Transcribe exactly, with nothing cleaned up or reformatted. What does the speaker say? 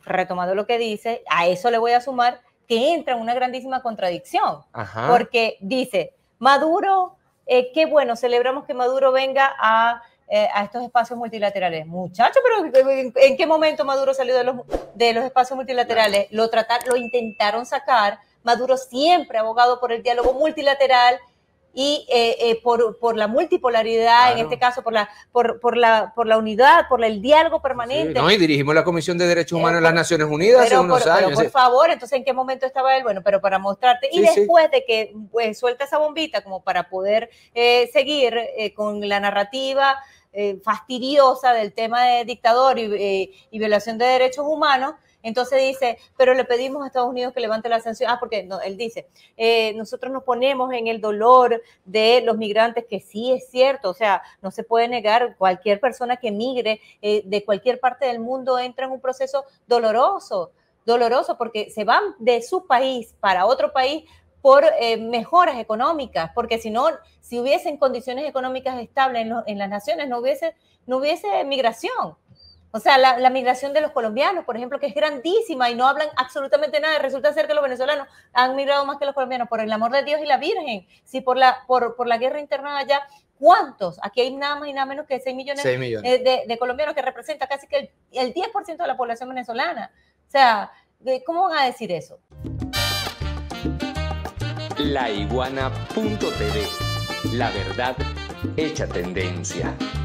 retomando lo que dice, a eso le voy a sumar que entra en una grandísima contradicción. Ajá. Porque dice, Maduro, eh, qué bueno, celebramos que Maduro venga a, eh, a estos espacios multilaterales. Muchachos, pero ¿en, ¿en qué momento Maduro salió de los, de los espacios multilaterales? Lo, tratar, lo intentaron sacar. Maduro siempre ha abogado por el diálogo multilateral y eh, eh, por, por la multipolaridad, claro. En este caso por la, por, por la, por la unidad, por el diálogo permanente. Sí, no, y dirigimos la Comisión de Derechos Humanos eh, en las Naciones Unidas hace unos por, años. Pero por sí. favor, entonces ¿en qué momento estaba él? Bueno, pero para mostrarte, sí, y después sí. de que pues, suelta esa bombita como para poder eh, seguir eh, con la narrativa eh, fastidiosa del tema de dictador y, eh, y violación de derechos humanos, entonces dice, pero le pedimos a Estados Unidos que levante la sanción. Ah, porque no, él dice, eh, nosotros nos ponemos en el dolor de los migrantes, que sí es cierto, o sea, no se puede negar, cualquier persona que migre eh, de cualquier parte del mundo entra en un proceso doloroso, doloroso, porque se van de su país para otro país por eh, mejoras económicas, porque si no, si hubiesen condiciones económicas estables en, lo, en las naciones, no hubiese, no hubiese migración. O sea, la, la migración de los colombianos, por ejemplo, que es grandísima y no hablan absolutamente nada. Resulta ser que los venezolanos han migrado más que los colombianos, por el amor de Dios y la Virgen. Si por la, por, por la guerra interna allá, ¿cuántos? Aquí hay nada más y nada menos que seis millones, seis millones. Eh, de, de colombianos, que representa casi que el, el diez por ciento de la población venezolana. O sea, ¿cómo van a decir eso? La Iguana punto T V. La verdad hecha tendencia.